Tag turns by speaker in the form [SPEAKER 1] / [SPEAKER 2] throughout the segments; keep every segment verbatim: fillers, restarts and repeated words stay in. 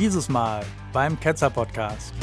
[SPEAKER 1] Dieses Mal beim Ketzer-Podcast.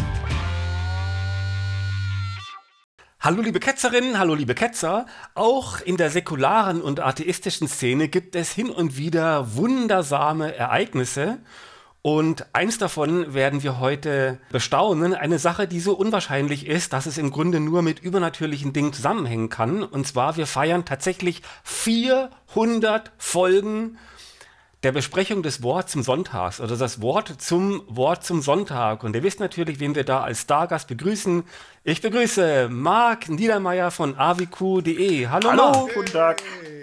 [SPEAKER 2] Hallo liebe Ketzerinnen, hallo liebe Ketzer. Auch in der säkularen und atheistischen Szene gibt es hin und wieder wundersame Ereignisse. Und eins davon werden wir heute bestaunen. Eine Sache, die so unwahrscheinlich ist, dass es im Grunde nur mit übernatürlichen Dingen zusammenhängen kann. Und zwar, wir feiern tatsächlich vierhundert Folgen der Besprechung des Wort zum Sonntag, oder das Wort zum Wort zum Sonntag. Und ihr wisst natürlich, wen wir da als Stargast begrüßen. Ich begrüße Marc Niedermeyer von a w q punkt de. Hallo,
[SPEAKER 3] Hallo,
[SPEAKER 2] Marc.
[SPEAKER 3] guten Tag.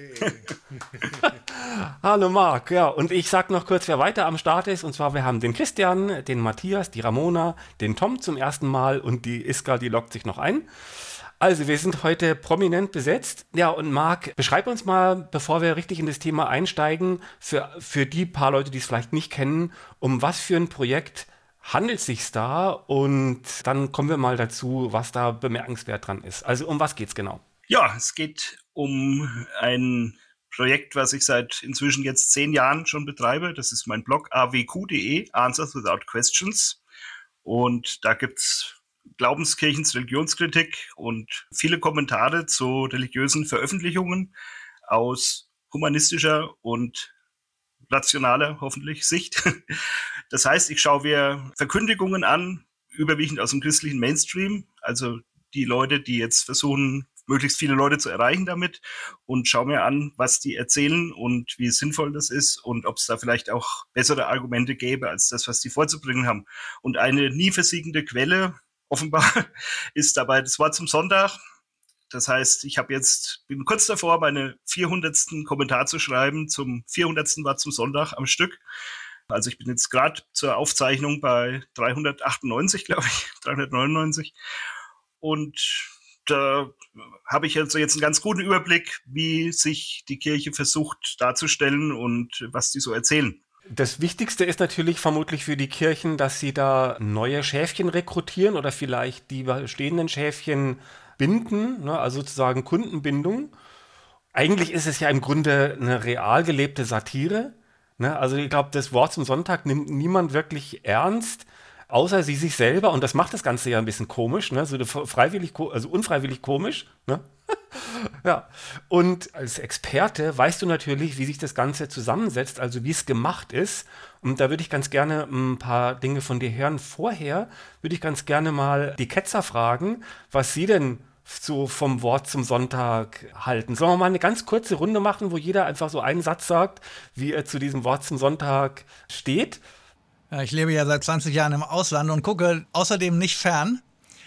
[SPEAKER 2] Hallo Marc, ja, und ich sag noch kurz, wer weiter am Start ist. Und zwar, wir haben den Christian, den Matthias, die Ramona, den Tom zum ersten Mal und die Iska, die loggt sich noch ein. Also, wir sind heute prominent besetzt. Ja, und Marc, beschreib uns mal, bevor wir richtig in das Thema einsteigen, für, für die paar Leute, die es vielleicht nicht kennen, um was für ein Projekt handelt es sich da? Und dann kommen wir mal dazu, was da bemerkenswert dran ist. Also, um was geht's genau?
[SPEAKER 3] Ja, es geht um ein Projekt, was ich seit inzwischen jetzt zehn Jahren schon betreibe. Das ist mein Blog a w q punkt de, Answers Without Questions. Und da gibt's Glaubenskirchens Religionskritik und viele Kommentare zu religiösen Veröffentlichungen aus humanistischer und rationaler, hoffentlich, Sicht. Das heißt, ich schaue mir Verkündigungen an, überwiegend aus dem christlichen Mainstream, also die Leute, die jetzt versuchen, möglichst viele Leute zu erreichen damit, und schaue mir an, was die erzählen und wie sinnvoll das ist und ob es da vielleicht auch bessere Argumente gäbe als das, was die vorzubringen haben. Und eine nie versiegende Quelle offenbar ist dabei das Wort zum Sonntag. Das heißt, ich habe jetzt, bin kurz davor, meine vierhundertsten Kommentar zu schreiben zum vierhundertsten Wort zum Sonntag am Stück. Also ich bin jetzt gerade zur Aufzeichnung bei dreihundertachtundneunzig, glaube ich, dreihundertneunundneunzig. Und da habe ich also jetzt einen ganz guten Überblick, wie sich die Kirche versucht darzustellen und was die so erzählen.
[SPEAKER 2] Das Wichtigste ist natürlich vermutlich für die Kirchen, dass sie da neue Schäfchen rekrutieren oder vielleicht die bestehenden Schäfchen binden, ne, also sozusagen Kundenbindung. Eigentlich ist es ja im Grunde eine real gelebte Satire. Ne? Also ich glaube, das Wort zum Sonntag nimmt niemand wirklich ernst, außer sie sich selber. Und das macht das Ganze ja ein bisschen komisch, ne? So freiwillig, also unfreiwillig komisch. Ne? Ja, und als Experte weißt du natürlich, wie sich das Ganze zusammensetzt, also wie es gemacht ist. Und da würde ich ganz gerne ein paar Dinge von dir hören. Vorher würde ich ganz gerne mal die Ketzer fragen, was sie denn so vom Wort zum Sonntag halten. Sollen wir mal eine ganz kurze Runde machen, wo jeder einfach so einen Satz sagt, wie er zu diesem Wort zum Sonntag steht?
[SPEAKER 1] Ja, ich lebe ja seit zwanzig Jahren im Ausland und gucke außerdem nicht fern.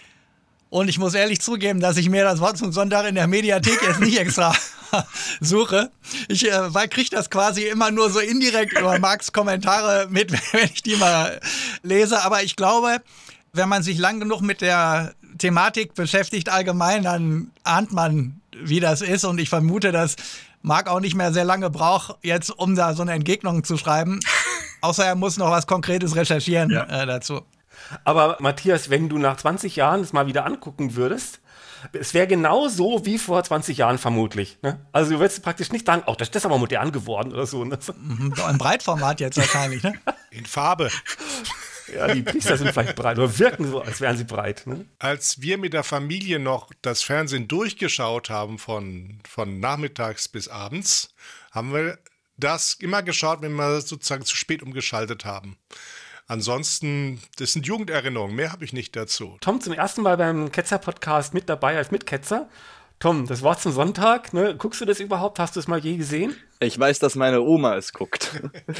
[SPEAKER 1] Und ich muss ehrlich zugeben, dass ich mir das Wort zum Sonntag in der Mediathek jetzt nicht extra suche. Ich äh, kriege das quasi immer nur so indirekt über Marcs Kommentare mit, wenn ich die mal lese. Aber ich glaube, wenn man sich lang genug mit der Thematik beschäftigt allgemein, dann ahnt man, wie das ist. Und ich vermute, dass Marc auch nicht mehr sehr lange braucht, jetzt um da so eine Entgegnung zu schreiben. Außer er muss noch was Konkretes recherchieren ja. äh, dazu.
[SPEAKER 2] Aber Matthias, wenn du nach zwanzig Jahren das mal wieder angucken würdest, es wäre genau so wie vor zwanzig Jahren vermutlich. Ne? Also du würdest praktisch nicht sagen, oh, das ist aber modern geworden oder so. Ne?
[SPEAKER 1] Mhm, so ein Breitformat jetzt wahrscheinlich, ne?
[SPEAKER 4] In Farbe.
[SPEAKER 2] Ja, die Priester sind vielleicht breit oder wirken so, als wären sie breit. Ne?
[SPEAKER 4] Als wir mit der Familie noch das Fernsehen durchgeschaut haben, von, von nachmittags bis abends, haben wir das immer geschaut, wenn wir sozusagen zu spät umgeschaltet haben. Ansonsten, das sind Jugenderinnerungen, mehr habe ich nicht dazu.
[SPEAKER 2] Tom, zum ersten Mal beim Ketzer-Podcast mit dabei als Mitketzer. Tom, das Wort zum Sonntag, ne? Guckst du das überhaupt? Hast du es mal je gesehen?
[SPEAKER 5] Ich weiß, dass meine Oma es guckt.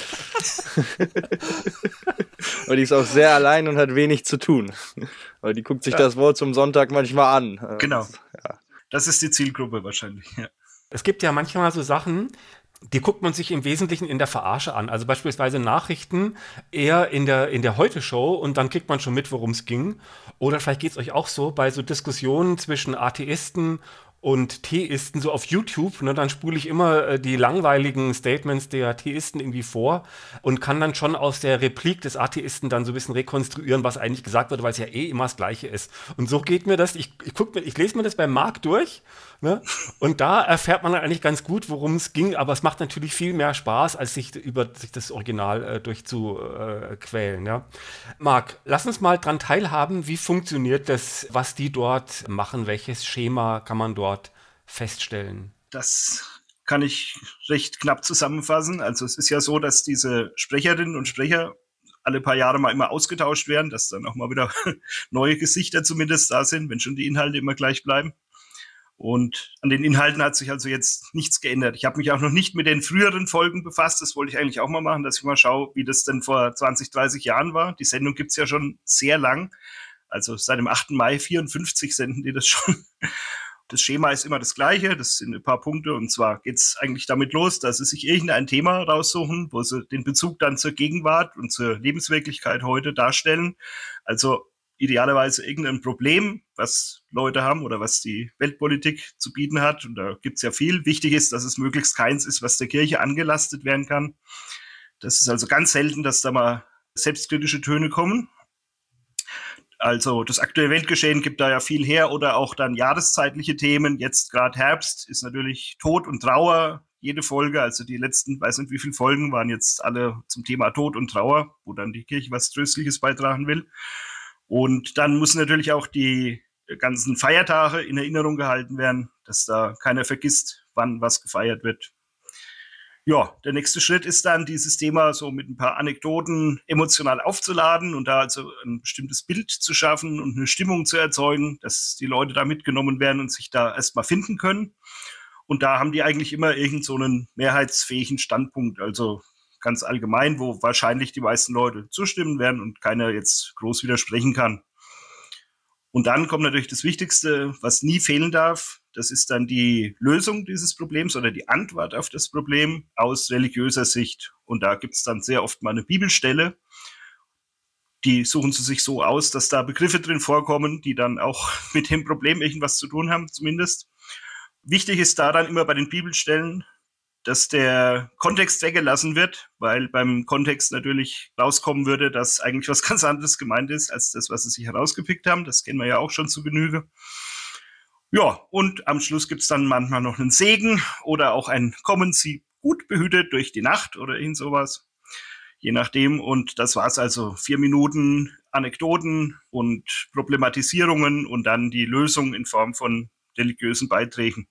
[SPEAKER 5] Und die ist auch sehr allein und hat wenig zu tun. Aber die guckt sich ja. das Wort zum Sonntag manchmal an.
[SPEAKER 3] Genau.
[SPEAKER 5] Ja.
[SPEAKER 3] Das ist die Zielgruppe wahrscheinlich, ja.
[SPEAKER 2] Es gibt ja manchmal so Sachen, die guckt man sich im Wesentlichen in der Verarsche an. Also beispielsweise Nachrichten eher in der, in der Heute-Show und dann kriegt man schon mit, worum es ging. Oder vielleicht geht es euch auch so bei so Diskussionen zwischen Atheisten und Theisten so auf YouTube, ne, dann spule ich immer äh, die langweiligen Statements der Theisten irgendwie vor und kann dann schon aus der Replik des Atheisten dann so ein bisschen rekonstruieren, was eigentlich gesagt wird, weil es ja eh immer das Gleiche ist. Und so geht mir das, ich, ich, guck mir, ich lese mir das beim Marc durch, ne, und da erfährt man dann eigentlich ganz gut, worum es ging, aber es macht natürlich viel mehr Spaß, als sich über sich das Original äh, durchzuquälen. Ja. Marc, lass uns mal dran teilhaben, wie funktioniert das, was die dort machen, welches Schema kann man dort feststellen?
[SPEAKER 3] Das kann ich recht knapp zusammenfassen. Also es ist ja so, dass diese Sprecherinnen und Sprecher alle paar Jahre mal immer ausgetauscht werden, dass dann auch mal wieder neue Gesichter zumindest da sind, wenn schon die Inhalte immer gleich bleiben. Und an den Inhalten hat sich also jetzt nichts geändert. Ich habe mich auch noch nicht mit den früheren Folgen befasst. Das wollte ich eigentlich auch mal machen, dass ich mal schaue, wie das denn vor zwanzig, dreißig Jahren war. Die Sendung gibt es ja schon sehr lang. Also seit dem achten Mai vierundfünfzig senden die das schon. Das Schema ist immer das gleiche, das sind ein paar Punkte, und zwar geht es eigentlich damit los, dass sie sich irgendein Thema raussuchen, wo sie den Bezug dann zur Gegenwart und zur Lebenswirklichkeit heute darstellen. Also idealerweise irgendein Problem, was Leute haben oder was die Weltpolitik zu bieten hat, und da gibt es ja viel. Wichtig ist, dass es möglichst keins ist, was der Kirche angelastet werden kann. Das ist also ganz selten, dass da mal selbstkritische Töne kommen. Also das aktuelle Weltgeschehen gibt da ja viel her, oder auch dann jahreszeitliche Themen. Jetzt gerade Herbst ist natürlich Tod und Trauer jede Folge. Also die letzten, weiß nicht wie viele Folgen, waren jetzt alle zum Thema Tod und Trauer, wo dann die Kirche was Tröstliches beitragen will. Und dann müssen natürlich auch die ganzen Feiertage in Erinnerung gehalten werden, dass da keiner vergisst, wann was gefeiert wird. Ja, der nächste Schritt ist dann, dieses Thema so mit ein paar Anekdoten emotional aufzuladen und da also ein bestimmtes Bild zu schaffen und eine Stimmung zu erzeugen, dass die Leute da mitgenommen werden und sich da erstmal finden können. Und da haben die eigentlich immer irgend so einen mehrheitsfähigen Standpunkt, also ganz allgemein, wo wahrscheinlich die meisten Leute zustimmen werden und keiner jetzt groß widersprechen kann. Und dann kommt natürlich das Wichtigste, was nie fehlen darf. Das ist dann die Lösung dieses Problems oder die Antwort auf das Problem aus religiöser Sicht. Und da gibt es dann sehr oft mal eine Bibelstelle. Die suchen sie sich so aus, dass da Begriffe drin vorkommen, die dann auch mit dem Problem irgendwas zu tun haben, zumindest. Wichtig ist da dann immer bei den Bibelstellen, dass der Kontext weggelassen wird, weil beim Kontext natürlich rauskommen würde, dass eigentlich was ganz anderes gemeint ist, als das, was sie sich herausgepickt haben. Das kennen wir ja auch schon zu Genüge. Ja, und am Schluss gibt's dann manchmal noch einen Segen oder auch ein Kommen Sie gut behütet durch die Nacht oder irgend sowas, je nachdem. Und das war's also. Vier Minuten Anekdoten und Problematisierungen und dann die Lösung in Form von religiösen Beiträgen.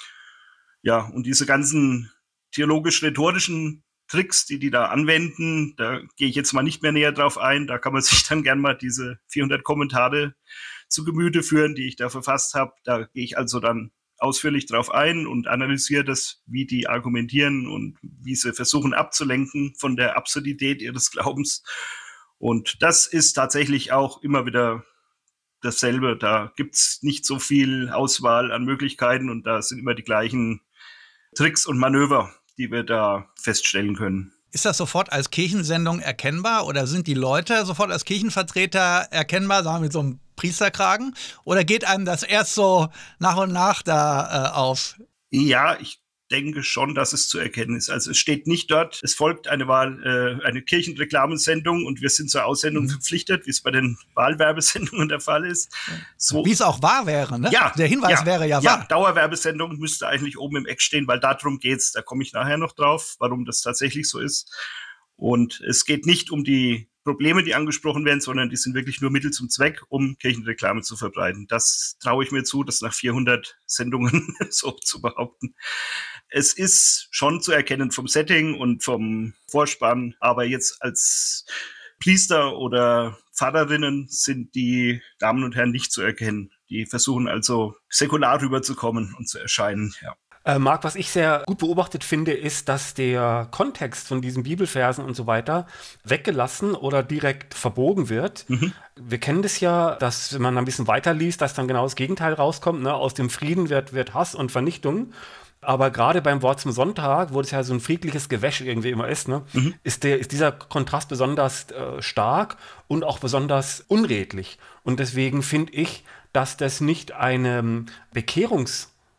[SPEAKER 3] Ja, und diese ganzen theologisch-rhetorischen Tricks, die die da anwenden, da gehe ich jetzt mal nicht mehr näher drauf ein. Da kann man sich dann gern mal diese vierhundert Kommentare zu Gemüte führen, die ich da verfasst habe. Da gehe ich also dann ausführlich drauf ein und analysiere das, wie die argumentieren und wie sie versuchen abzulenken von der Absurdität ihres Glaubens. Und das ist tatsächlich auch immer wieder dasselbe. Da gibt's nicht so viel Auswahl an Möglichkeiten und da sind immer die gleichen Tricks und Manöver, die wir da feststellen können.
[SPEAKER 1] Ist das sofort als Kirchensendung erkennbar oder sind die Leute sofort als Kirchenvertreter erkennbar, sagen wir mit so einem Priesterkragen? Oder geht einem das erst so nach und nach da äh, auf?
[SPEAKER 3] Ja, ich denke schon, dass es zu erkennen ist. Also es steht nicht dort, es folgt eine Wahl, äh, eine Kirchenreklamensendung und wir sind zur Aussendung mhm. verpflichtet, wie es bei den Wahlwerbesendungen der Fall ist. So,
[SPEAKER 1] wie es auch wahr wäre, ne?
[SPEAKER 3] Ja,
[SPEAKER 1] der Hinweis
[SPEAKER 3] ja,
[SPEAKER 1] wäre ja,
[SPEAKER 3] ja
[SPEAKER 1] wahr.
[SPEAKER 3] Dauerwerbesendung müsste eigentlich oben im Eck stehen, weil darum geht's. Da komme ich nachher noch drauf, warum das tatsächlich so ist. Und es geht nicht um die Probleme, die angesprochen werden, sondern die sind wirklich nur Mittel zum Zweck, um Kirchenreklame zu verbreiten. Das traue ich mir zu, das nach vierhundert Sendungen so zu behaupten. Es ist schon zu erkennen vom Setting und vom Vorspann, aber jetzt als Priester oder Pfarrerinnen sind die Damen und Herren nicht zu erkennen. Die versuchen also säkular rüberzukommen und zu erscheinen, ja.
[SPEAKER 2] Äh, Marc, was ich sehr gut beobachtet finde, ist, dass der Kontext von diesen Bibelversen und so weiter weggelassen oder direkt verbogen wird. Mhm. Wir kennen das ja, dass wenn man ein bisschen weiterliest, dass dann genau das Gegenteil rauskommt. Ne? Aus dem Frieden wird, wird Hass und Vernichtung. Aber gerade beim Wort zum Sonntag, wo das ja so ein friedliches Gewäsch irgendwie immer ist, ne, mhm. ist, der, ist dieser Kontrast besonders äh, stark und auch besonders unredlich. Und deswegen finde ich, dass das nicht eine Bekehrungs-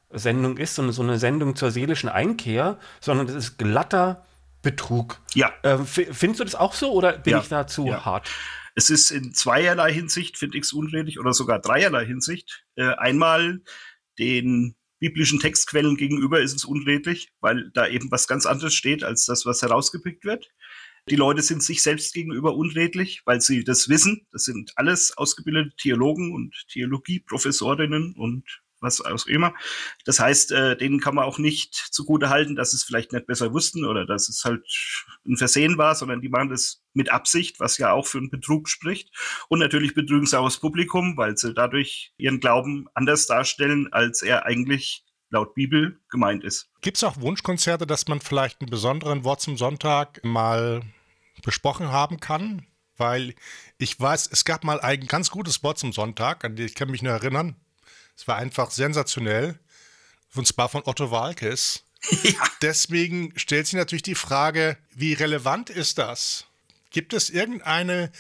[SPEAKER 2] Sendung ist, sondern so eine Sendung zur seelischen Einkehr, sondern das ist glatter Betrug.
[SPEAKER 3] Ja.
[SPEAKER 2] Ähm, findest du das auch so oder bin
[SPEAKER 3] ja.
[SPEAKER 2] ich da zu
[SPEAKER 3] ja.
[SPEAKER 2] hart?
[SPEAKER 3] Es ist in zweierlei Hinsicht, finde ich es unredlich, oder sogar dreierlei Hinsicht. Äh, einmal den biblischen Textquellen gegenüber ist es unredlich, weil da eben was ganz anderes steht, als das, was herausgepickt wird. Die Leute sind sich selbst gegenüber unredlich, weil sie das wissen. Das sind alles ausgebildete Theologen und Theologieprofessorinnen und was auch immer. Das heißt, äh, denen kann man auch nicht zugutehalten, dass sie es vielleicht nicht besser wussten oder dass es halt ein Versehen war, sondern die machen das mit Absicht, was ja auch für einen Betrug spricht. Und natürlich betrügen sie auch das Publikum, weil sie dadurch ihren Glauben anders darstellen, als er eigentlich laut Bibel gemeint ist.
[SPEAKER 4] Gibt es auch Wunschkonzerte, dass man vielleicht einen besonderen Wort zum Sonntag mal besprochen haben kann? Weil ich weiß, es gab mal ein ganz gutes Wort zum Sonntag, an das ich kann mich nur erinnern. Es war einfach sensationell, und zwar von Otto Waalkes. Ja. Deswegen stellt sich natürlich die Frage, wie relevant ist das? Gibt es irgendeine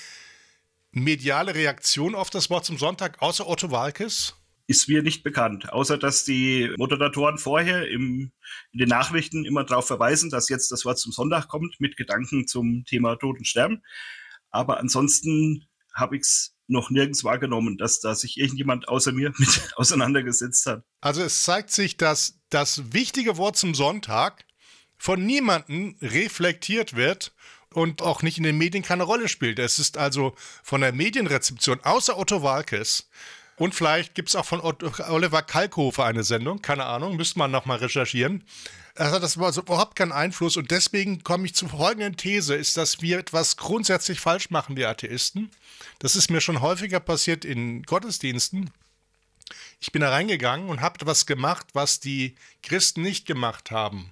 [SPEAKER 4] mediale Reaktion auf das Wort zum Sonntag außer Otto Waalkes?
[SPEAKER 3] Ist mir nicht bekannt, außer dass die Moderatoren vorher im, in den Nachrichten immer darauf verweisen, dass jetzt das Wort zum Sonntag kommt mit Gedanken zum Thema Tod und Sterben. Aber ansonsten habe ich es noch nirgends wahrgenommen, dass da sich irgendjemand außer mir mit auseinandergesetzt hat.
[SPEAKER 4] Also es zeigt sich, dass das wichtige Wort zum Sonntag von niemandem reflektiert wird und auch nicht in den Medien keine Rolle spielt. Es ist also von der Medienrezeption außer Otto Waalkes und vielleicht gibt es auch von Otto, Oliver Kalkofe eine Sendung, keine Ahnung, müsste man nochmal recherchieren. Also das war also überhaupt keinen Einfluss und deswegen komme ich zur folgenden These, ist, dass wir etwas grundsätzlich falsch machen, die Atheisten. Das ist mir schon häufiger passiert in Gottesdiensten. Ich bin da reingegangen und habe etwas gemacht, was die Christen nicht gemacht haben.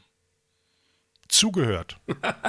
[SPEAKER 4] Zugehört.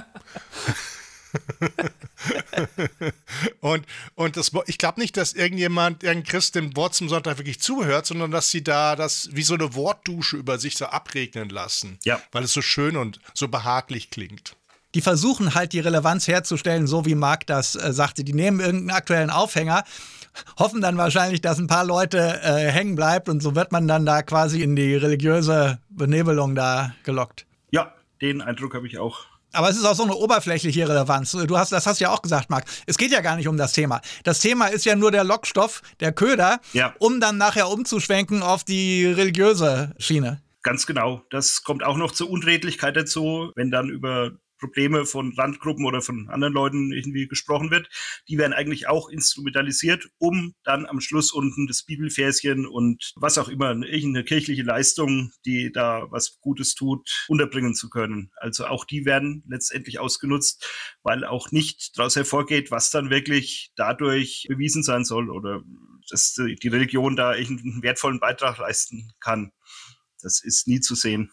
[SPEAKER 4] und und das, ich glaube nicht, dass irgendjemand, irgendein Christ dem Wort zum Sonntag wirklich zuhört, sondern dass sie da das wie so eine Wortdusche über sich so abregnen lassen,
[SPEAKER 3] ja.
[SPEAKER 4] weil es so schön und so behaglich klingt.
[SPEAKER 1] Die versuchen halt die Relevanz herzustellen, so wie Marc das äh, sagte. Die nehmen irgendeinen aktuellen Aufhänger, hoffen dann wahrscheinlich, dass ein paar Leute äh, hängen bleibt und so wird man dann da quasi in die religiöse Benebelung da gelockt.
[SPEAKER 3] Ja, den Eindruck habe ich auch.
[SPEAKER 1] Aber es ist auch so eine oberflächliche Relevanz. Du hast, das hast du ja auch gesagt, Marc. Es geht ja gar nicht um das Thema. Das Thema ist ja nur der Lockstoff, der Köder,
[SPEAKER 3] ja.
[SPEAKER 1] um dann nachher umzuschwenken auf die religiöse Schiene.
[SPEAKER 3] Ganz genau. Das kommt auch noch zur Unredlichkeit dazu, wenn dann über Probleme von Randgruppen oder von anderen Leuten irgendwie gesprochen wird. Die werden eigentlich auch instrumentalisiert, um dann am Schluss unten das Bibelverschen und was auch immer, irgendeine kirchliche Leistung, die da was Gutes tut, unterbringen zu können. Also auch die werden letztendlich ausgenutzt, weil auch nicht daraus hervorgeht, was dann wirklich dadurch bewiesen sein soll oder dass die Religion da irgendeinen wertvollen Beitrag leisten kann. Das ist nie zu sehen.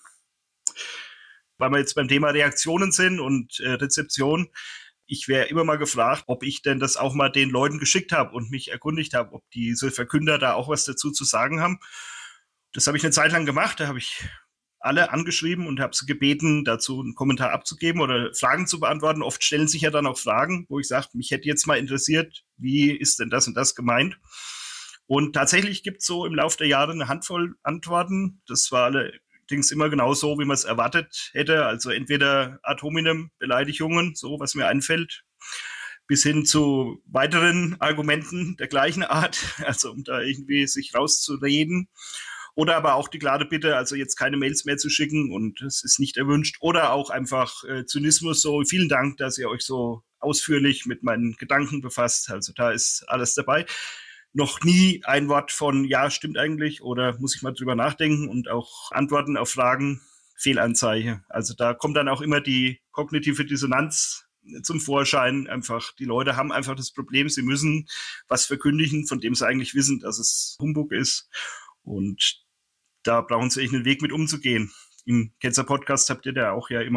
[SPEAKER 3] Weil wir jetzt beim Thema Reaktionen sind und äh, Rezeption, ich wäre immer mal gefragt, ob ich denn das auch mal den Leuten geschickt habe und mich erkundigt habe, ob diese Verkünder da auch was dazu zu sagen haben. Das habe ich eine Zeit lang gemacht, da habe ich alle angeschrieben und habe sie gebeten, dazu einen Kommentar abzugeben oder Fragen zu beantworten. Oft stellen sich ja dann auch Fragen, wo ich sage, mich hätte jetzt mal interessiert, wie ist denn das und das gemeint? Und tatsächlich gibt es so im Laufe der Jahre eine Handvoll Antworten. Das war allerdings immer genau so, wie man es erwartet hätte. Also entweder ad hominem Beleidigungen, so was mir einfällt, bis hin zu weiteren Argumenten der gleichen Art, also um da irgendwie sich rauszureden. Oder aber auch die klare Bitte, also jetzt keine Mails mehr zu schicken und es ist nicht erwünscht. Oder auch einfach äh, Zynismus, so vielen Dank, dass ihr euch so ausführlich mit meinen Gedanken befasst. Also da ist alles dabei. Noch nie ein Wort von, ja, stimmt eigentlich oder muss ich mal drüber nachdenken und auch Antworten auf Fragen, Fehlanzeige. Also da kommt dann auch immer die kognitive Dissonanz zum Vorschein. Einfach, die Leute haben einfach das Problem, sie müssen was verkündigen, von dem sie eigentlich wissen, dass es Humbug ist. Und da brauchen sie echt einen Weg mit umzugehen. Im Ketzer-Podcast habt ihr da auch ja immer mal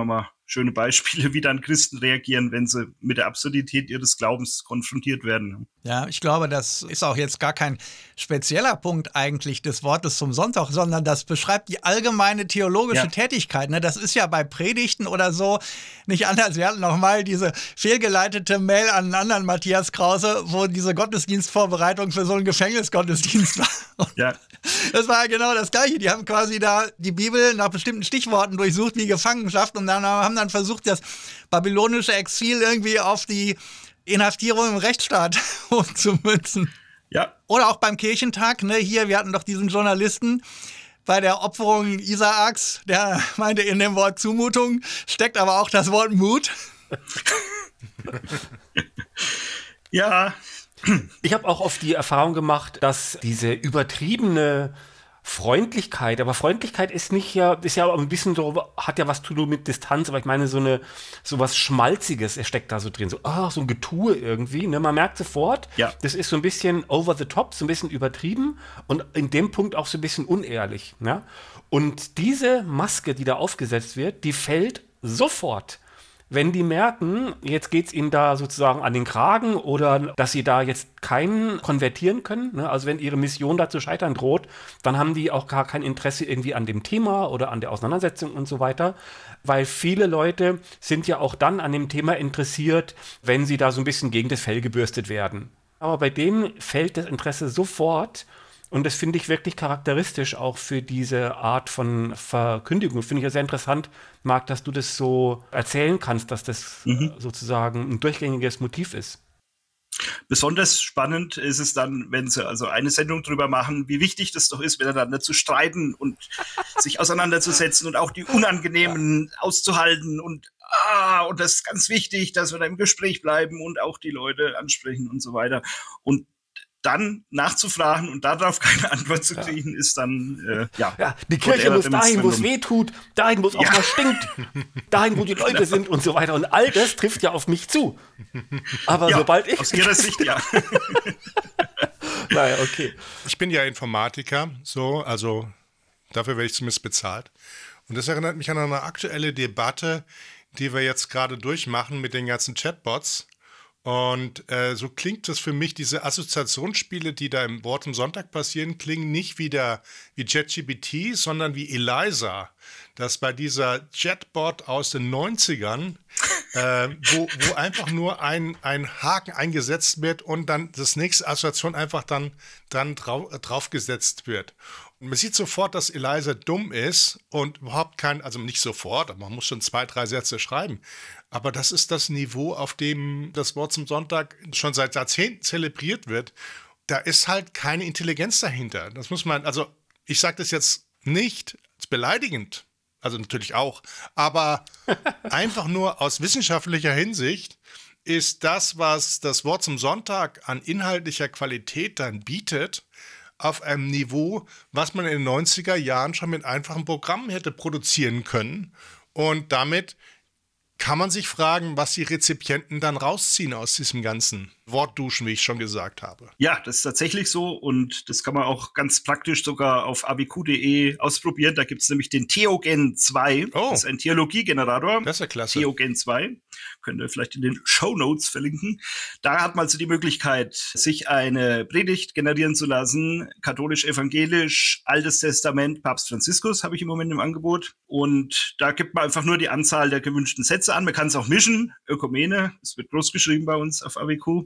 [SPEAKER 3] schöne Beispiele, wie dann Christen reagieren, wenn sie mit der Absurdität ihres Glaubens konfrontiert werden.
[SPEAKER 1] Ja, ich glaube, das ist auch jetzt gar kein spezieller Punkt eigentlich des Wortes zum Sonntag, sondern das beschreibt die allgemeine theologische
[SPEAKER 3] Ja.
[SPEAKER 1] Tätigkeit. Ne? Das ist ja bei Predigten oder so nicht anders. Wir hatten noch mal diese fehlgeleitete Mail an einen anderen Matthias Krause, wo diese Gottesdienstvorbereitung für so einen Gefängnisgottesdienst war. Und
[SPEAKER 3] Ja,
[SPEAKER 1] das war ja genau das Gleiche. Die haben quasi da die Bibel nach bestimmten Stichworten durchsucht wie Gefangenschaft und dann haben dann versucht, das babylonische Exil irgendwie auf die Inhaftierung im Rechtsstaat umzumünzen.
[SPEAKER 3] ja,
[SPEAKER 1] Oder auch beim Kirchentag, ne, hier, wir hatten doch diesen Journalisten bei der Opferung Isaaks, der meinte, in dem Wort Zumutung steckt aber auch das Wort Mut.
[SPEAKER 3] ja,
[SPEAKER 2] Ich habe auch oft die Erfahrung gemacht, dass diese übertriebene Freundlichkeit, aber Freundlichkeit ist nicht ja, ist ja ein bisschen so, hat ja was zu tun mit Distanz, aber ich meine so eine, so was Schmalziges steckt da so drin, so, ah, so ein Getue irgendwie, ne, man merkt sofort,
[SPEAKER 3] Ja.
[SPEAKER 2] das ist so ein bisschen over the top, so ein bisschen übertrieben und in dem Punkt auch so ein bisschen unehrlich, ne, und diese Maske, die da aufgesetzt wird, die fällt sofort. Wenn die merken, jetzt geht es ihnen da sozusagen an den Kragen oder dass sie da jetzt keinen konvertieren können, ne? Also wenn ihre Mission da zu scheitern droht, dann haben die auch gar kein Interesse irgendwie an dem Thema oder an der Auseinandersetzung und so weiter, weil viele Leute sind ja auch dann an dem Thema interessiert, wenn sie da so ein bisschen gegen das Fell gebürstet werden. Aber bei denen fällt das Interesse sofort. Und das finde ich wirklich charakteristisch auch für diese Art von Verkündigung. Finde ich ja sehr interessant, Marc, dass du das so erzählen kannst, dass das
[SPEAKER 3] Mhm.
[SPEAKER 2] äh, sozusagen ein durchgängiges Motiv ist.
[SPEAKER 3] Besonders spannend ist es dann, wenn sie also eine Sendung drüber machen, wie wichtig das doch ist, miteinander zu streiten und sich auseinanderzusetzen und auch die Unangenehmen auszuhalten und ah, und das ist ganz wichtig, dass wir da im Gespräch bleiben und auch die Leute ansprechen und so weiter. Und dann nachzufragen und darauf keine Antwort zu kriegen, ist dann, äh, ja.
[SPEAKER 2] Ja, die Kirche muss dahin, wo es weh tut, dahin, wo es auch
[SPEAKER 3] Ja.
[SPEAKER 2] mal stinkt, dahin, wo die Leute sind und so weiter. Und all das trifft ja auf mich zu. Aber
[SPEAKER 3] Ja,
[SPEAKER 2] sobald ich...
[SPEAKER 3] aus ihrer Sicht, ja.
[SPEAKER 2] Naja, okay.
[SPEAKER 4] Ich bin ja Informatiker, so, also dafür werde ich zumindest bezahlt. Und das erinnert mich an eine aktuelle Debatte, die wir jetzt gerade durchmachen mit den ganzen Chatbots. Und äh, so klingt das für mich, diese Assoziationsspiele, die da im Wort zum Sonntag passieren, klingen nicht wieder wie ChatGPT, sondern wie Eliza. Das bei dieser Chatbot aus den neunzigern, äh, wo, wo einfach nur ein, ein Haken eingesetzt wird und dann das nächste Assoziation einfach dann, dann drau draufgesetzt wird. Und man sieht sofort, dass Eliza dumm ist und überhaupt kein, also nicht sofort, aber man muss schon zwei, drei Sätze schreiben. Aber das ist das Niveau, auf dem das Wort zum Sonntag schon seit Jahrzehnten zelebriert wird. Da ist halt keine Intelligenz dahinter. Das muss man, also ich sage das jetzt nicht beleidigend, also natürlich auch, aber einfach nur aus wissenschaftlicher Hinsicht ist das, was das Wort zum Sonntag an inhaltlicher Qualität dann bietet, auf einem Niveau, was man in den neunziger Jahren schon mit einfachen Programmen hätte produzieren können. Und damit kann man sich fragen, was die Rezipienten dann rausziehen aus diesem ganzen Wortduschen, wie ich schon gesagt habe.
[SPEAKER 3] Ja, das ist tatsächlich so und das kann man auch ganz praktisch sogar auf a w q punkt d e ausprobieren. Da gibt es nämlich den Theogen zwei.
[SPEAKER 4] Oh.
[SPEAKER 3] Das ist ein Theologiegenerator.
[SPEAKER 4] Das ist ja klasse.
[SPEAKER 3] Theogen zwei. Könnt ihr vielleicht in den Shownotes verlinken. Da hat man also die Möglichkeit, sich eine Predigt generieren zu lassen. Katholisch-evangelisch, Altes Testament, Papst Franziskus habe ich im Moment im Angebot. Und da gibt man einfach nur die Anzahl der gewünschten Sätze an. Man kann es auch mischen. Ökumene, das wird groß geschrieben bei uns auf A W Q.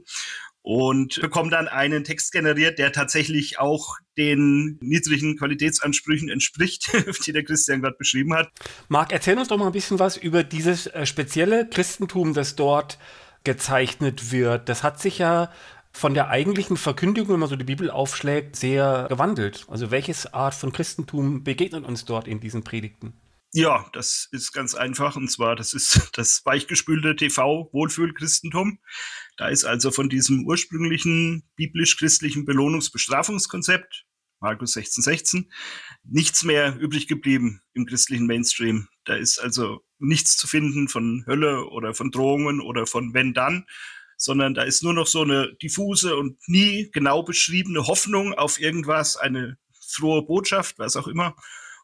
[SPEAKER 3] Und bekommt dann einen Text generiert, der tatsächlich auch den niedrigen Qualitätsansprüchen entspricht, die der Christian gerade beschrieben hat.
[SPEAKER 2] Marc, erzähl uns doch mal ein bisschen was über dieses äh, spezielle Christentum, das dort gezeichnet wird. Das hat sich ja von der eigentlichen Verkündigung, wenn man so die Bibel aufschlägt, sehr gewandelt. Also welches Art von Christentum begegnet uns dort in diesen Predigten?
[SPEAKER 3] Ja, das ist ganz einfach. Und zwar, das ist das weichgespülte T V-Wohlfühl-Christentum. Da ist also von diesem ursprünglichen biblisch-christlichen Belohnungs-Bestrafungskonzept, Markus sechzehn sechzehn, nichts mehr übrig geblieben im christlichen Mainstream. Da ist also nichts zu finden von Hölle oder von Drohungen oder von wenn dann, sondern da ist nur noch so eine diffuse und nie genau beschriebene Hoffnung auf irgendwas, eine frohe Botschaft, was auch immer.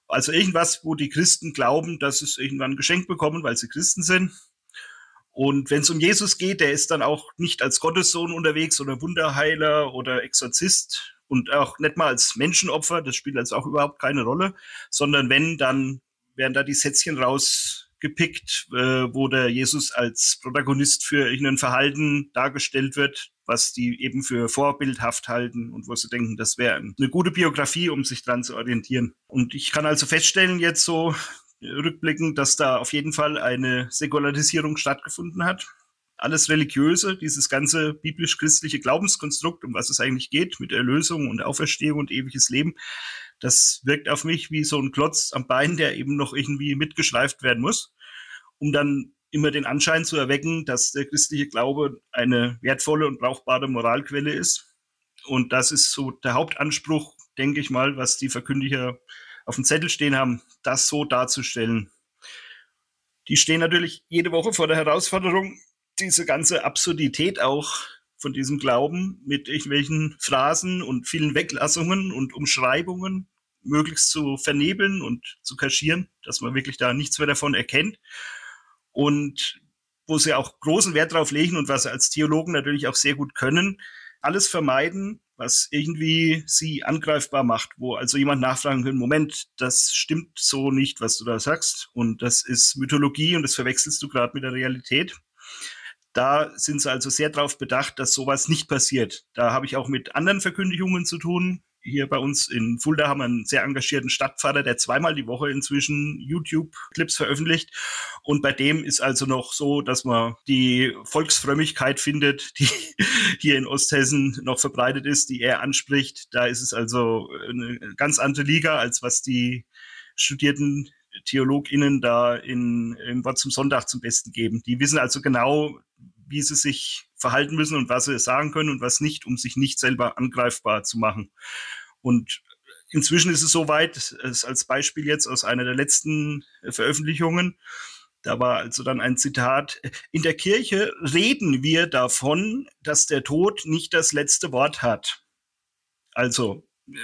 [SPEAKER 3] Also irgendwas, wo die Christen glauben, dass es irgendwann geschenkt bekommen, weil sie Christen sind. Und wenn es um Jesus geht, der ist dann auch nicht als Gottessohn unterwegs oder Wunderheiler oder Exorzist und auch nicht mal als Menschenopfer, das spielt also auch überhaupt keine Rolle, sondern wenn, dann werden da die Sätzchen rausgepickt, äh, wo der Jesus als Protagonist für irgendein Verhalten dargestellt wird, was die eben für vorbildhaft halten und wo sie denken, das wäre eine gute Biografie, um sich dran zu orientieren. Und ich kann also feststellen jetzt so rückblickend, dass da auf jeden Fall eine Säkularisierung stattgefunden hat. Alles Religiöse, dieses ganze biblisch-christliche Glaubenskonstrukt, um was es eigentlich geht, mit Erlösung und Auferstehung und ewiges Leben, das wirkt auf mich wie so ein Klotz am Bein, der eben noch irgendwie mitgeschleift werden muss, um dann immer den Anschein zu erwecken, dass der christliche Glaube eine wertvolle und brauchbare Moralquelle ist. Und das ist so der Hauptanspruch, denke ich mal, was die Verkündiger auf dem Zettel stehen haben, das so darzustellen. Die stehen natürlich jede Woche vor der Herausforderung, diese ganze Absurdität auch von diesem Glauben mit irgendwelchen Phrasen und vielen Weglassungen und Umschreibungen möglichst zu vernebeln und zu kaschieren, dass man wirklich da nichts mehr davon erkennt. Und wo sie auch großen Wert drauf legen und was sie als Theologen natürlich auch sehr gut können, alles vermeiden, was irgendwie sie angreifbar macht, wo also jemand nachfragen kann, Moment, das stimmt so nicht, was du da sagst. Und das ist Mythologie und das verwechselst du gerade mit der Realität. Da sind sie also sehr darauf bedacht, dass sowas nicht passiert. Da habe ich auch mit anderen Verkündigungen zu tun. Hier bei uns in Fulda haben wir einen sehr engagierten Stadtpfarrer, der zweimal die Woche inzwischen YouTube-Clips veröffentlicht. Und bei dem ist also noch so, dass man die Volksfrömmigkeit findet, die hier in Osthessen noch verbreitet ist, die er anspricht. Da ist es also eine ganz andere Liga, als was die studierten TheologInnen da in, im Wort zum Sonntag zum Besten geben. Die wissen also genau, wie sie sich verhalten müssen und was sie sagen können und was nicht, um sich nicht selber angreifbar zu machen. Und inzwischen ist es soweit, es als Beispiel jetzt aus einer der letzten Veröffentlichungen, da war also dann ein Zitat: In der Kirche reden wir davon, dass der Tod nicht das letzte Wort hat. Also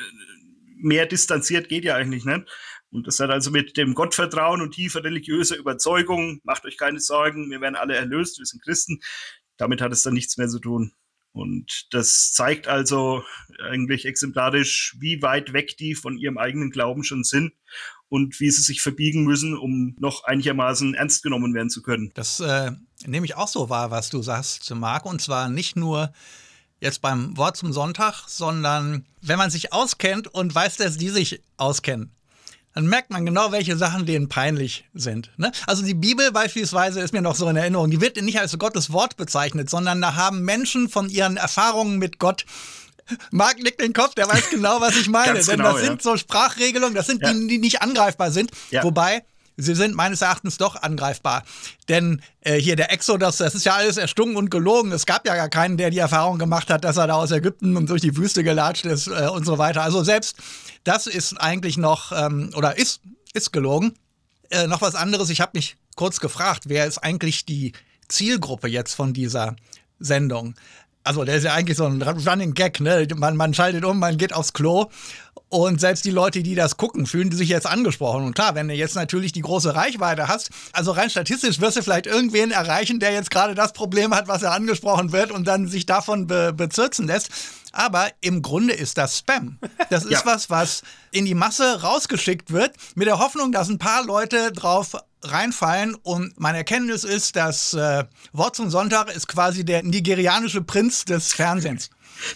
[SPEAKER 3] mehr distanziert geht ja eigentlich nicht. Und das hat also mit dem Gottvertrauen und tiefer religiöser Überzeugung, macht euch keine Sorgen, wir werden alle erlöst, wir sind Christen, damit hat es dann nichts mehr zu tun. Und das zeigt also eigentlich exemplarisch, wie weit weg die von ihrem eigenen Glauben schon sind und wie sie sich verbiegen müssen, um noch einigermaßen ernst genommen werden zu können.
[SPEAKER 1] Das äh, nehme ich auch so wahr, was du sagst, Marc, und zwar nicht nur jetzt beim Wort zum Sonntag, sondern wenn man sich auskennt und weiß, dass die sich auskennen, dann merkt man genau, welche Sachen denen peinlich sind. Ne? Also die Bibel beispielsweise ist mir noch so in Erinnerung, die wird nicht als Gottes Wort bezeichnet, sondern da haben Menschen von ihren Erfahrungen mit Gott, Marc nickt den Kopf, der weiß genau, was ich meine. Denn genau, das ja. sind so Sprachregelungen, das sind ja. die, die nicht angreifbar sind. Ja. Wobei, sie sind meines Erachtens doch angreifbar. Denn äh, hier der Exodus, das ist ja alles erstungen und gelogen. Es gab ja gar keinen, der die Erfahrung gemacht hat, dass er da aus Ägypten und durch die Wüste gelatscht ist äh, und so weiter. Also selbst das ist eigentlich noch, ähm, oder ist, ist gelogen. Äh, noch was anderes, ich habe mich kurz gefragt, wer ist eigentlich die Zielgruppe jetzt von dieser Sendung? Also der ist ja eigentlich so ein Running Gag, ne? Man, man schaltet um, man geht aufs Klo. Und selbst die Leute, die das gucken, fühlen sich jetzt angesprochen. Und klar, wenn du jetzt natürlich die große Reichweite hast, also rein statistisch wirst du vielleicht irgendwen erreichen, der jetzt gerade das Problem hat, was er angesprochen wird und dann sich davon be- bezirzen lässt. Aber im Grunde ist das Spam. Das ist ja. was, was in die Masse rausgeschickt wird, mit der Hoffnung, dass ein paar Leute drauf reinfallen. Und meine Erkenntnis ist, das äh, Wort zum Sonntag ist quasi der nigerianische Prinz des Fernsehens.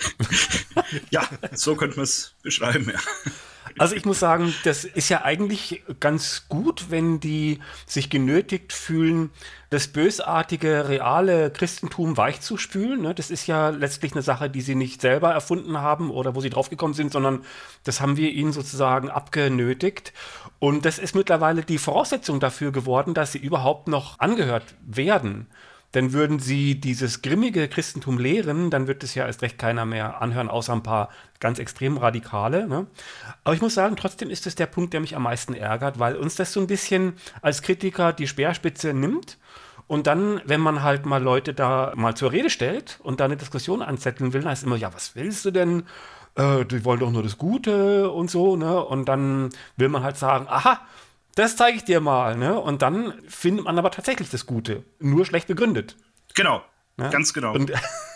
[SPEAKER 3] Ja, so könnte man es beschreiben, ja.
[SPEAKER 2] Also ich muss sagen, das ist ja eigentlich ganz gut, wenn die sich genötigt fühlen, das bösartige, reale Christentum weichzuspülen. Ne? Das ist ja letztlich eine Sache, die sie nicht selber erfunden haben oder wo sie draufgekommen sind, sondern das haben wir ihnen sozusagen abgenötigt. Und das ist mittlerweile die Voraussetzung dafür geworden, dass sie überhaupt noch angehört werden. Denn würden sie dieses grimmige Christentum lehren, dann wird es ja erst recht keiner mehr anhören, außer ein paar ganz extrem Radikale. Ne? Aber ich muss sagen, trotzdem ist es der Punkt, der mich am meisten ärgert, weil uns das so ein bisschen als Kritiker die Speerspitze nimmt. Und dann, wenn man halt mal Leute da mal zur Rede stellt und da eine Diskussion anzetteln will, dann ist immer, ja, was willst du denn? äh, die wollen doch nur das Gute und so, ne? Und dann will man halt sagen, aha, das zeige ich dir mal, ne? Und dann findet man aber tatsächlich das Gute, nur schlecht begründet.
[SPEAKER 3] Genau,
[SPEAKER 2] ne?
[SPEAKER 3] Ganz genau.
[SPEAKER 2] Und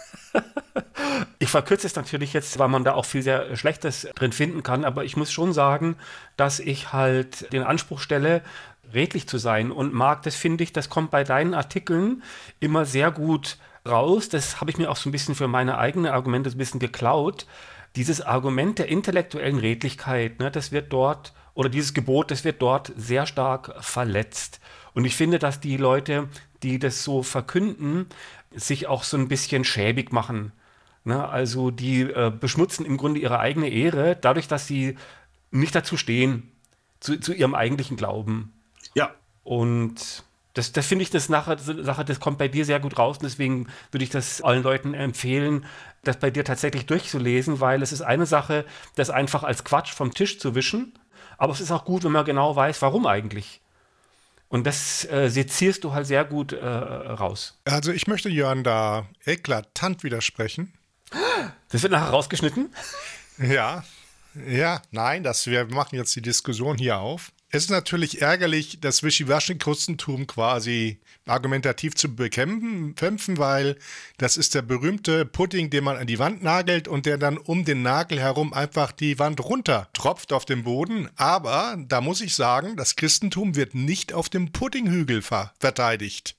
[SPEAKER 2] ich verkürze es natürlich jetzt, weil man da auch viel sehr Schlechtes drin finden kann, aber ich muss schon sagen, dass ich halt den Anspruch stelle, redlich zu sein. Und Marc, das finde ich, das kommt bei deinen Artikeln immer sehr gut raus. Das habe ich mir auch so ein bisschen für meine eigenen Argumente ein bisschen geklaut. Dieses Argument der intellektuellen Redlichkeit, ne, das wird dort, oder dieses Gebot, das wird dort sehr stark verletzt. Und ich finde, dass die Leute, die das so verkünden, sich auch so ein bisschen schäbig machen. Ne? Also die äh, beschmutzen im Grunde ihre eigene Ehre, dadurch, dass sie nicht dazu stehen, zu, zu ihrem eigentlichen Glauben.
[SPEAKER 3] Ja.
[SPEAKER 2] Und das, das finde ich eine Sache, Sache, das kommt bei dir sehr gut raus. Und deswegen würde ich das allen Leuten empfehlen, das bei dir tatsächlich durchzulesen, weil es ist eine Sache, das einfach als Quatsch vom Tisch zu wischen. Aber es ist auch gut, wenn man genau weiß, warum eigentlich. Und das äh, sezierst du halt sehr gut äh, raus.
[SPEAKER 4] Also ich möchte Jörn da eklatant widersprechen.
[SPEAKER 2] Das wird nachher rausgeschnitten?
[SPEAKER 4] Ja, ja, nein, das, wir machen jetzt die Diskussion hier auf. Es ist natürlich ärgerlich, das Wischiwaschi-Christentum quasi argumentativ zu bekämpfen, weil das ist der berühmte Pudding, den man an die Wand nagelt und der dann um den Nagel herum einfach die Wand runter tropft auf den Boden. Aber da muss ich sagen, das Christentum wird nicht auf dem Puddinghügel ver- verteidigt.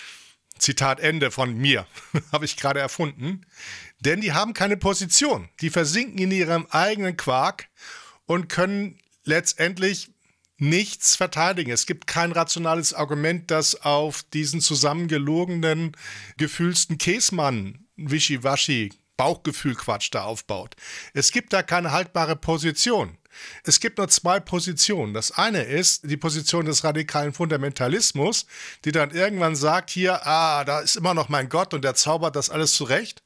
[SPEAKER 4] Zitat Ende von mir, habe ich gerade erfunden. Denn die haben keine Position. Die versinken in ihrem eigenen Quark und können letztendlich nichts verteidigen. Es gibt kein rationales Argument, das auf diesen zusammengelogenen, gefühlsten Käsmann, Wischiwaschi, Bauchgefühl-Quatsch da aufbaut. Es gibt da keine haltbare Position. Es gibt nur zwei Positionen. Das eine ist die Position des radikalen Fundamentalismus, die dann irgendwann sagt, hier, ah, da ist immer noch mein Gott und der zaubert das alles zurecht.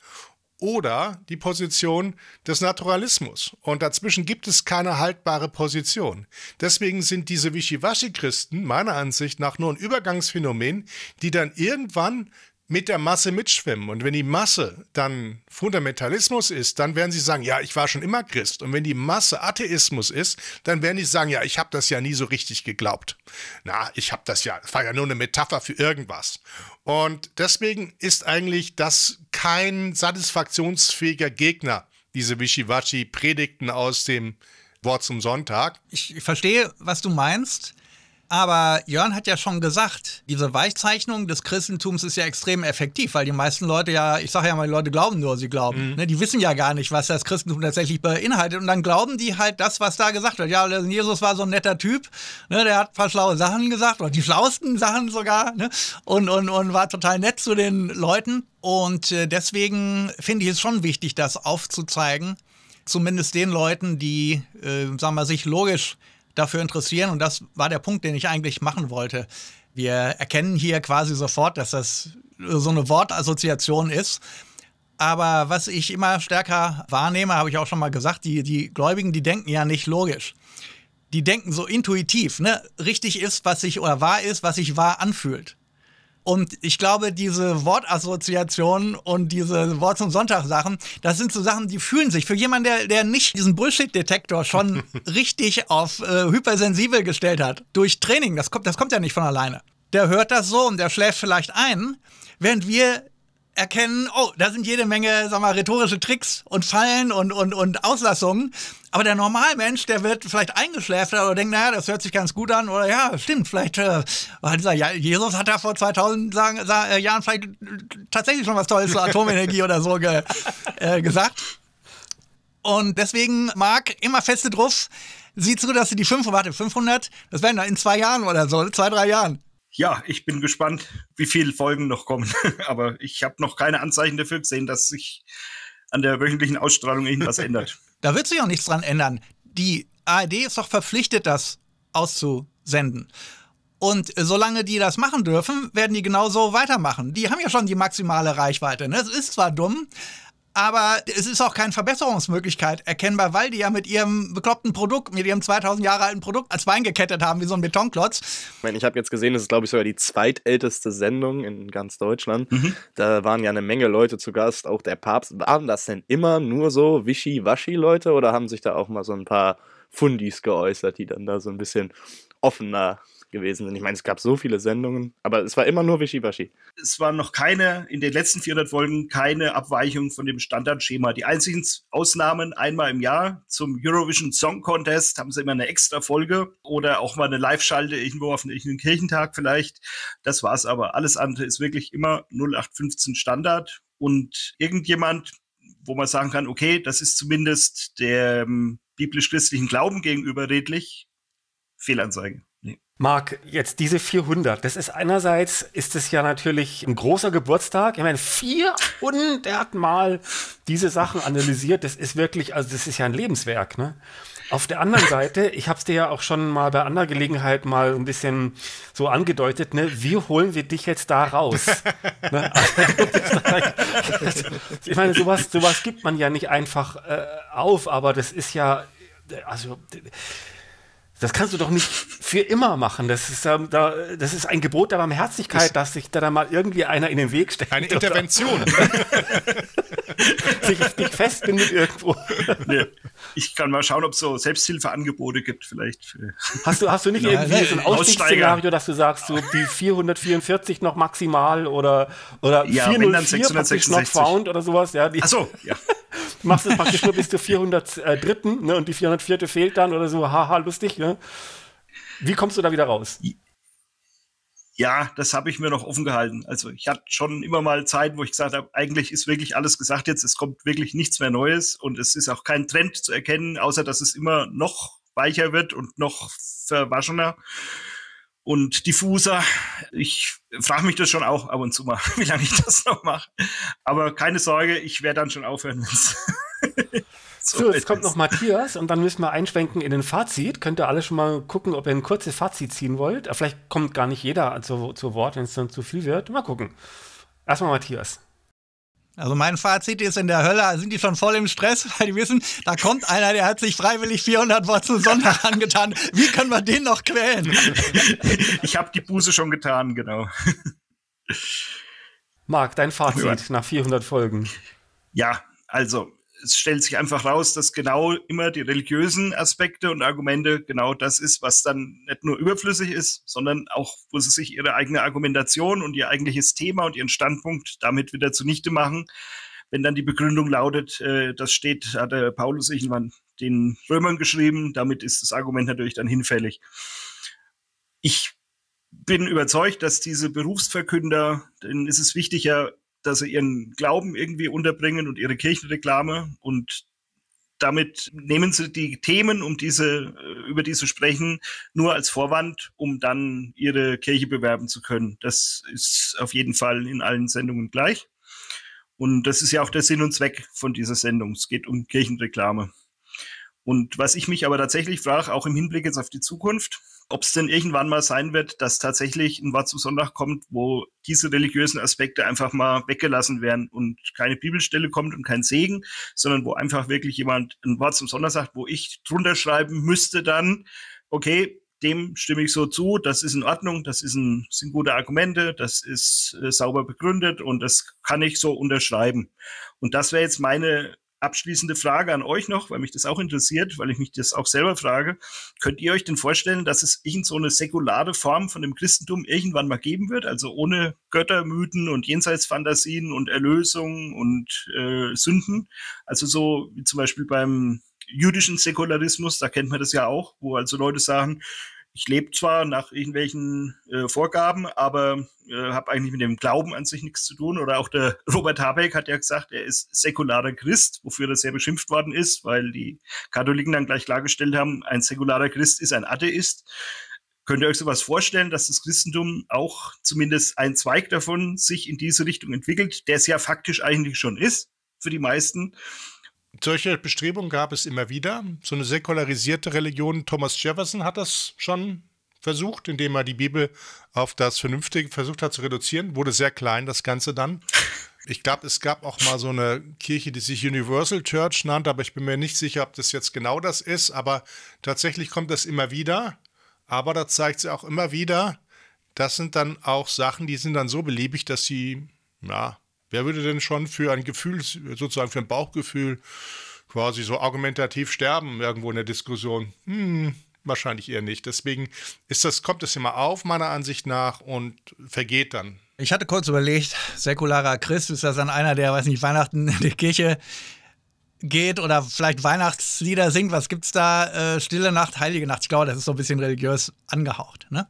[SPEAKER 4] Oder die Position des Naturalismus. Und dazwischen gibt es keine haltbare Position. Deswegen sind diese Wischiwaschi-Christen meiner Ansicht nach nur ein Übergangsphänomen, die dann irgendwann mit der Masse mitschwimmen. Und wenn die Masse dann Fundamentalismus ist, dann werden sie sagen, ja, ich war schon immer Christ. Und wenn die Masse Atheismus ist, dann werden die sagen, ja, ich habe das ja nie so richtig geglaubt. Na, ich habe das ja, das war ja nur eine Metapher für irgendwas. Und deswegen ist eigentlich das kein satisfaktionsfähiger Gegner, diese Wischiwaschi-Predigten aus dem Wort zum Sonntag.
[SPEAKER 1] Ich verstehe, was du meinst. Aber Jörn hat ja schon gesagt, diese Weichzeichnung des Christentums ist ja extrem effektiv, weil die meisten Leute ja, ich sage ja mal, die Leute glauben nur, sie glauben. Mhm. Ne, die wissen ja gar nicht, was das Christentum tatsächlich beinhaltet. Und dann glauben die halt das, was da gesagt wird. Ja, Jesus war so ein netter Typ, ne, der hat ein paar schlaue Sachen gesagt, oder die schlauesten Sachen sogar, ne, und, und, und war total nett zu den Leuten. Und äh, deswegen finde ich es schon wichtig, das aufzuzeigen, zumindest den Leuten, die, äh, sagen wir, sich logisch dafür interessieren. Und das war der Punkt, den ich eigentlich machen wollte. Wir erkennen hier quasi sofort, dass das so eine Wortassoziation ist. Aber was ich immer stärker wahrnehme, habe ich auch schon mal gesagt, die, die Gläubigen, die denken ja nicht logisch. Die denken so intuitiv, ne? Richtig ist, was sich, oder wahr ist, was sich wahr anfühlt. Und ich glaube, diese Wortassoziationen und diese Wort zum Sonntag-Sachen, das sind so Sachen, die fühlen sich für jemanden, der, der nicht diesen Bullshit-Detektor schon richtig auf äh, hypersensibel gestellt hat, durch Training, das kommt, das kommt ja nicht von alleine. Der hört das so und der schläft vielleicht ein, während wir erkennen, oh, da sind jede Menge, sag mal, rhetorische Tricks und Fallen und, und, und Auslassungen. Aber der Normalmensch, der wird vielleicht eingeschläfert oder denkt, naja, das hört sich ganz gut an. Oder ja, stimmt, vielleicht, äh, dieser, ja, Jesus hat ja vor zweitausend sagen, äh, Jahren vielleicht tatsächlich schon was Tolles zur Atomenergie oder so ge, äh, gesagt. Und deswegen, Marc, immer feste drauf, sieh zu, dass du die fünf, warte, fünfhundert, das werden in zwei Jahren oder so, zwei, drei Jahren.
[SPEAKER 3] Ja, ich bin gespannt, wie viele Folgen noch kommen. Aber ich habe noch keine Anzeichen dafür gesehen, dass sich an der wöchentlichen Ausstrahlung irgendwas ändert.
[SPEAKER 1] Da wird sich auch nichts dran ändern. Die A R D ist doch verpflichtet, das auszusenden. Und solange die das machen dürfen, werden die genauso weitermachen. Die haben ja schon die maximale Reichweite. Ne? Es ist zwar dumm, aber es ist auch keine Verbesserungsmöglichkeit erkennbar, weil die ja mit ihrem bekloppten Produkt, mit ihrem zweitausend Jahre alten Produkt als Bein gekettet haben, wie so ein Betonklotz.
[SPEAKER 5] Ich meine, ich habe jetzt gesehen, das ist, glaube ich, sogar die zweitälteste Sendung in ganz Deutschland.
[SPEAKER 3] Mhm.
[SPEAKER 5] Da waren ja eine Menge Leute zu Gast, auch der Papst. Waren das denn immer nur so Wischi-Waschi-Leute oder haben sich da auch mal so ein paar Fundis geäußert, die dann da so ein bisschen offener gewesen sind? Ich meine, es gab so viele Sendungen, aber es war immer nur Wischi-Waschi.
[SPEAKER 3] Es waren noch keine, in den letzten vierhundert Folgen, keine Abweichung von dem Standardschema. Die einzigen Ausnahmen einmal im Jahr zum Eurovision Song Contest haben sie immer eine extra Folge oder auch mal eine Live-Schalte irgendwo auf einen Kirchentag vielleicht. Das war's aber. Alles andere ist wirklich immer null acht fünfzehn Standard und irgendjemand, wo man sagen kann, okay, das ist zumindest dem biblisch-christlichen Glauben gegenüber redlich, Fehlanzeige. Nee.
[SPEAKER 2] Marc, jetzt diese vierhundert, das ist einerseits, ist es ja natürlich ein großer Geburtstag. Ich meine, vierhundert Mal diese Sachen analysiert, das ist wirklich, also das ist ja ein Lebenswerk, ne? Auf der anderen Seite, ich habe es dir ja auch schon mal bei anderer Gelegenheit mal ein bisschen so angedeutet, ne, wie holen wir dich jetzt da raus? Ne? Also, ich meine, sowas, sowas gibt man ja nicht einfach äh, auf, aber das ist ja, also das kannst du doch nicht für immer machen. Das ist, ähm, da, das ist ein Gebot der Barmherzigkeit, dass sich da, da mal irgendwie einer in den Weg stellt.
[SPEAKER 4] Eine Intervention.
[SPEAKER 2] sich nicht festbindet irgendwo.
[SPEAKER 3] Nee. Ich kann mal schauen, ob es so Selbsthilfeangebote gibt vielleicht. Für
[SPEAKER 2] hast, du, hast du nicht
[SPEAKER 1] Nein,
[SPEAKER 2] irgendwie
[SPEAKER 1] nein,
[SPEAKER 2] so ein Ausstiegsszenario, dass du sagst, so die vierhundertvierundvierzig noch maximal oder, oder
[SPEAKER 3] Ja, wenn dann
[SPEAKER 2] vierhundertvier praktisch not
[SPEAKER 3] sechshundertsechsundsechzig.
[SPEAKER 2] found oder sowas? Ja, die,
[SPEAKER 3] Ach so, ja.
[SPEAKER 2] du machst es praktisch nur bis zur vierhundertdritten Ne, und die vierhundertvierte fehlt dann oder so, haha, lustig. Ne? Wie kommst du da wieder raus?
[SPEAKER 3] Ja, das habe ich mir noch offen gehalten. Also ich hatte schon immer mal Zeit, wo ich gesagt habe, eigentlich ist wirklich alles gesagt jetzt, es kommt wirklich nichts mehr Neues und es ist auch kein Trend zu erkennen, außer dass es immer noch weicher wird und noch verwaschener und diffuser. Ich frage mich das schon auch ab und zu mal, wie lange ich das noch mache. Aber keine Sorge, ich werde dann schon aufhören, wenn's
[SPEAKER 2] So, jetzt kommt noch Matthias und dann müssen wir einschwenken in den Fazit. Könnt ihr alle schon mal gucken, ob ihr ein kurzes Fazit ziehen wollt. Vielleicht kommt gar nicht jeder zu, zu Wort, wenn es dann zu viel wird. Mal gucken. Erstmal Matthias.
[SPEAKER 1] Also mein Fazit ist, in der Hölle sind die schon voll im Stress, weil die wissen, da kommt einer, der hat sich freiwillig vierhundert Wort zum Sonntag angetan. Wie können wir den noch quälen?
[SPEAKER 3] Ich habe die Buße schon getan, genau.
[SPEAKER 2] Marc, dein Fazit
[SPEAKER 3] Ja.
[SPEAKER 2] nach vierhundert Folgen.
[SPEAKER 3] Ja, also es stellt sich einfach raus, dass genau immer die religiösen Aspekte und Argumente genau das ist, was dann nicht nur überflüssig ist, sondern auch, wo sie sich ihre eigene Argumentation und ihr eigentliches Thema und ihren Standpunkt damit wieder zunichte machen. Wenn dann die Begründung lautet, äh, das steht, hat der Paulus irgendwann den Römern geschrieben, damit ist das Argument natürlich dann hinfällig. Ich bin überzeugt, dass diese Berufsverkünder, denen ist es wichtiger, dass sie ihren Glauben irgendwie unterbringen und ihre Kirchenreklame und damit nehmen sie die Themen, um diese, über die sie sprechen, nur als Vorwand, um dann ihre Kirche bewerben zu können. Das ist auf jeden Fall in allen Sendungen gleich. Und das ist ja auch der Sinn und Zweck von dieser Sendung. Es geht um Kirchenreklame. Und was ich mich aber tatsächlich frage, auch im Hinblick jetzt auf die Zukunft, ob es denn irgendwann mal sein wird, dass tatsächlich ein Wort zum Sonntag kommt, wo diese religiösen Aspekte einfach mal weggelassen werden und keine Bibelstelle kommt und kein Segen, sondern wo einfach wirklich jemand ein Wort zum Sonntag sagt, wo ich drunter schreiben müsste dann, okay, dem stimme ich so zu, das ist in Ordnung, das ist ein, sind gute Argumente, das ist äh, sauber begründet und das kann ich so unterschreiben. Und das wäre jetzt meine abschließende Frage an euch noch, weil mich das auch interessiert, weil ich mich das auch selber frage. Könnt ihr euch denn vorstellen, dass es irgend so eine säkulare Form von dem Christentum irgendwann mal geben wird? Also ohne Göttermythen und Jenseitsfantasien und Erlösung und äh, Sünden? Also so wie zum Beispiel beim jüdischen Säkularismus, da kennt man das ja auch, wo also Leute sagen, ich lebe zwar nach irgendwelchen äh, Vorgaben, aber äh, habe eigentlich mit dem Glauben an sich nichts zu tun. Oder auch der Robert Habeck hat ja gesagt, er ist säkularer Christ, wofür er sehr beschimpft worden ist, weil die Katholiken dann gleich klargestellt haben, ein säkularer Christ ist ein Atheist. Könnt ihr euch sowas vorstellen, dass das Christentum auch zumindest ein Zweig davon sich in diese Richtung entwickelt, der es ja faktisch eigentlich schon ist für die meisten?
[SPEAKER 4] Solche Bestrebungen gab es immer wieder. So eine säkularisierte Religion, Thomas Jefferson hat das schon versucht, indem er die Bibel auf das Vernünftige versucht hat zu reduzieren. Wurde sehr klein, das Ganze dann. Ich glaube, es gab auch mal so eine Kirche, die sich Universal Church nannte, aber ich bin mir nicht sicher, ob das jetzt genau das ist. Aber tatsächlich kommt das immer wieder. Aber da zeigt sie auch immer wieder, das sind dann auch Sachen, die sind dann so beliebig, dass sie, ja, wer würde denn schon für ein Gefühl, sozusagen für ein Bauchgefühl, quasi so argumentativ sterben irgendwo in der Diskussion? Hm, wahrscheinlich eher nicht. Deswegen ist das, kommt es immer auf, meiner Ansicht nach, und vergeht dann.
[SPEAKER 1] Ich hatte kurz überlegt, säkularer Christ, ist das dann einer, der, weiß nicht, Weihnachten in die Kirche geht oder vielleicht Weihnachtslieder singt? Was gibt's da? Äh, Stille Nacht, Heilige Nacht. Ich glaube, das ist so ein bisschen religiös angehaucht. Ne?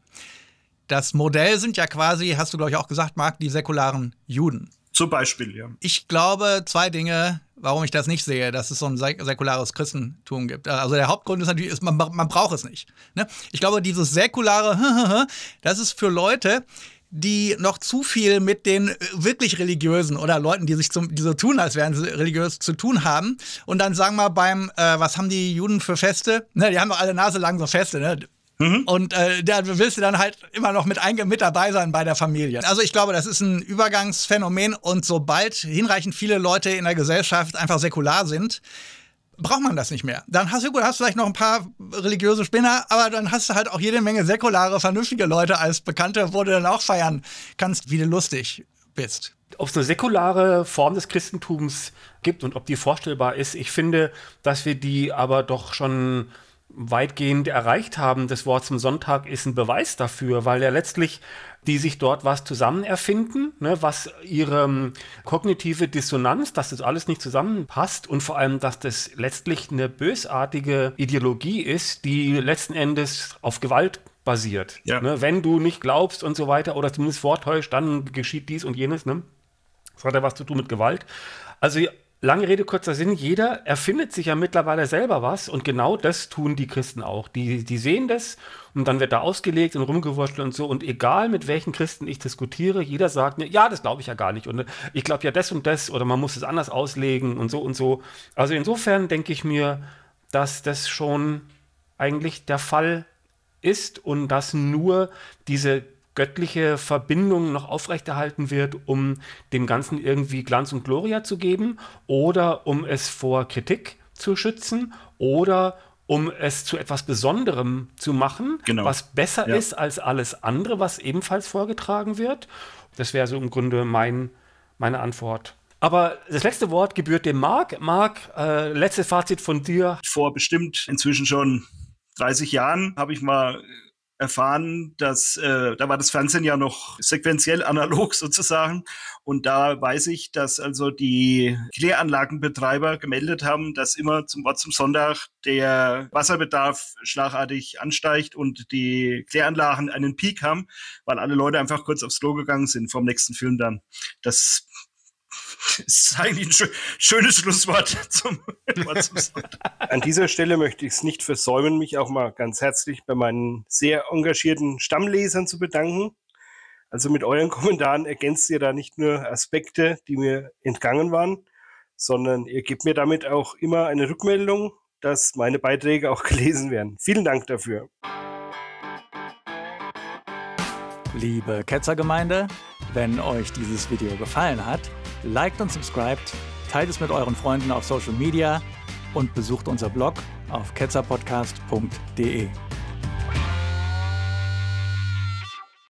[SPEAKER 1] Das Modell sind ja quasi, hast du, glaube ich, auch gesagt, Marc, die säkularen Juden.
[SPEAKER 3] Zum Beispiel, ja.
[SPEAKER 1] Ich glaube, zwei Dinge, warum ich das nicht sehe, dass es so ein säkulares Christentum gibt. Also der Hauptgrund ist natürlich, ist, man, man braucht es nicht. Ne? Ich glaube, dieses säkulare, das ist für Leute, die noch zu viel mit den wirklich Religiösen oder Leuten, die sich zum, die so tun, als wären sie religiös, zu tun haben. Und dann sagen wir beim, äh, was haben die Juden für Feste? Ne, die haben doch alle Nase lang so Feste, ne? Mhm. Und äh, da willst du dann halt immer noch mit, einge- mit dabei sein bei der Familie. Also ich glaube, das ist ein Übergangsphänomen, und sobald hinreichend viele Leute in der Gesellschaft einfach säkular sind, braucht man das nicht mehr. Dann hast du, gut, hast vielleicht noch ein paar religiöse Spinner, aber dann hast du halt auch jede Menge säkulare, vernünftige Leute als Bekannte, wo du dann auch feiern kannst, wie du lustig bist.
[SPEAKER 2] Ob es eine säkulare Form des Christentums gibt und ob die vorstellbar ist, ich finde, dass wir die aber doch schon weitgehend erreicht haben. Das Wort zum Sonntag ist ein Beweis dafür, weil ja letztlich die sich dort was zusammen erfinden, ne, was ihre kognitive Dissonanz, dass das alles nicht zusammenpasst, und vor allem, dass das letztlich eine bösartige Ideologie ist, die letzten Endes auf Gewalt basiert. Ja. Ne, wenn du nicht glaubst und so weiter oder zumindest vortäuscht, dann geschieht dies und jenes. Ne? Das hat ja was zu tun mit Gewalt. Also lange Rede, kurzer Sinn, jeder erfindet sich ja mittlerweile selber was, und genau das tun die Christen auch. Die, die sehen das und dann wird da ausgelegt und rumgewurschtelt und so, und egal mit welchen Christen ich diskutiere, jeder sagt mir, ja, das glaube ich ja gar nicht, und ich glaube ja das und das, oder man muss es anders auslegen und so und so. Also insofern denke ich mir, dass das schon eigentlich der Fall ist und dass nur diese göttliche Verbindung noch aufrechterhalten wird, um dem Ganzen irgendwie Glanz und Gloria zu geben, oder um es vor Kritik zu schützen, oder um es zu etwas Besonderem zu machen, genau, was besser ja. ist als alles andere, was ebenfalls vorgetragen wird. Das wäre so im Grunde mein, meine Antwort. Aber das letzte Wort gebührt dem Marc. Marc, äh, letztes Fazit von dir.
[SPEAKER 3] Vor bestimmt inzwischen schon dreißig Jahren habe ich mal erfahren, dass äh, da war das Fernsehen ja noch sequenziell analog sozusagen, und da weiß ich, dass also die Kläranlagenbetreiber gemeldet haben, dass immer zum Wort zum Sonntag der Wasserbedarf schlagartig ansteigt und die Kläranlagen einen Peak haben, weil alle Leute einfach kurz aufs Klo gegangen sind vom nächsten Film dann. Das ist eigentlich ein schö- schönes Schlusswort zum, zum
[SPEAKER 6] An dieser Stelle möchte ich es nicht versäumen, mich auch mal ganz herzlich bei meinen sehr engagierten Stammlesern zu bedanken. Also mit euren Kommentaren ergänzt ihr da nicht nur Aspekte, die mir entgangen waren, sondern ihr gebt mir damit auch immer eine Rückmeldung, dass meine Beiträge auch gelesen werden. Vielen Dank dafür.
[SPEAKER 7] Liebe Ketzergemeinde, wenn euch dieses Video gefallen hat, liked und subscribt, teilt es mit euren Freunden auf Social Media und besucht unser Blog auf ketzerpodcast punkt de.